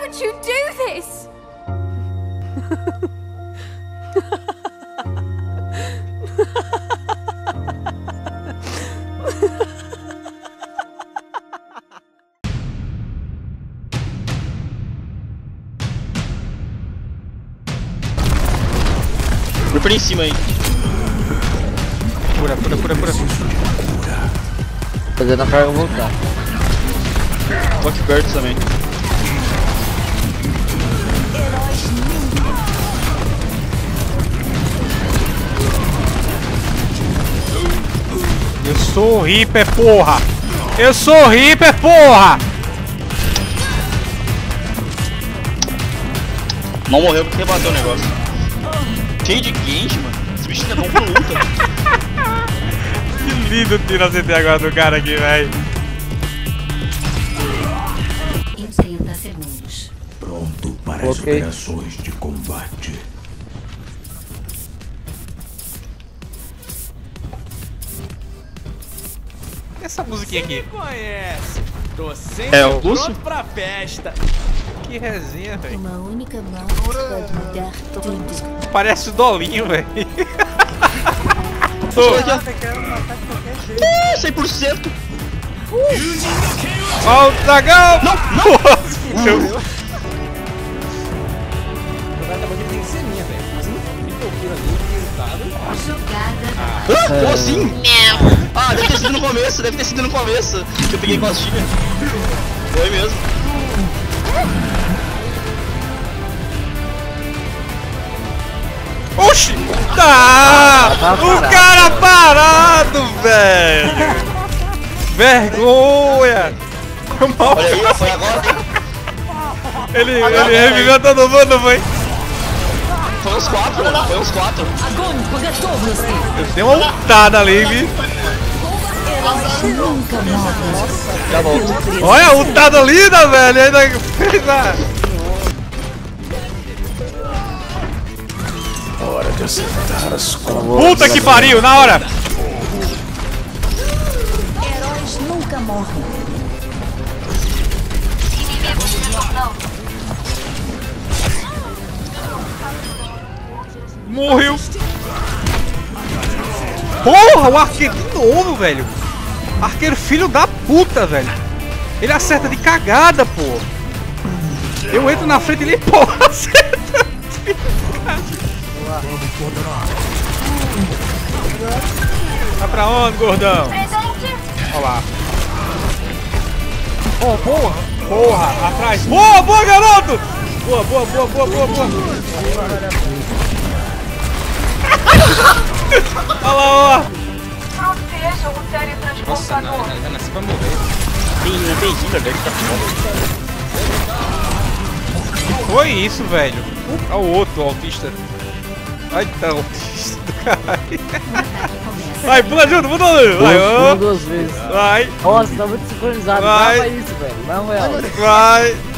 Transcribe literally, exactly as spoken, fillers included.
would you do this? Foi por em cima aí. Cura, cura, cura, cura. Fazendo a carga voltar. Tô aqui perto também. Eu sou Reaper, porra! Eu sou Reaper, porra! Mal morreu porque rebateu o negócio. Cheio de Genji, mano. Esse bicho é bom pra luta. Que lindo tiro a C T agora do cara aqui, velho. Em trinta segundos. Pronto para as Ok. operações de combate. Essa musiquinha aqui. Conhece? Tô sempre É o Lúcio? pronto pra festa. Que resenha, velho. Uma única mão pode mudar tudo. Parece o Dolinho, velho. Olha aqui, ó. cem por cento. Ó o dragão! Não, não! O cara acabou de vencer minha, velho. cinco mil ali, resultado. Jogada. Ah, como assim? Ah, deve ter sido no começo, deve ter sido no começo. Que eu peguei costinha. Foi mesmo. Oxi! Tá! tá O parado, cara parado, velho! Vergonha! Foi mal. Olha aí, foi agora, hein? Ele, ele reviveu todo mundo, não foi? Foi uns quatro, mano. Foi uns quatro. Eu dei uma ultada ali, vi. Nunca morre. Já volto. Olha a ultada linda, velho! Ainda fez a... Hora de acertar as contas. Puta que pariu, na hora! Heróis nunca morrem. Morreu! Porra, o arqueiro de novo, velho! Arqueiro filho da puta, velho! Ele acerta de cagada, pô! Eu entro na frente e ele, porra, acerta! Vai pra onde, gordão? Olha lá! Oh, porra! Porra, atrás! Boa, boa, garoto! Boa, boa, boa, boa, boa, boa! Olha lá, ó! Proteja o teletransportador. Já nasci pra morrer. Tem, não tem healer, deve estar Que foi isso, velho? Olha o outro, o autista. Ai, tá autista do caralho. Vai, pula junto, pula junto! Vai, Pula ó! duas vezes. Vai, Nossa, tá muito sincronizado. Vai. Não é isso, velho. Não é. vai!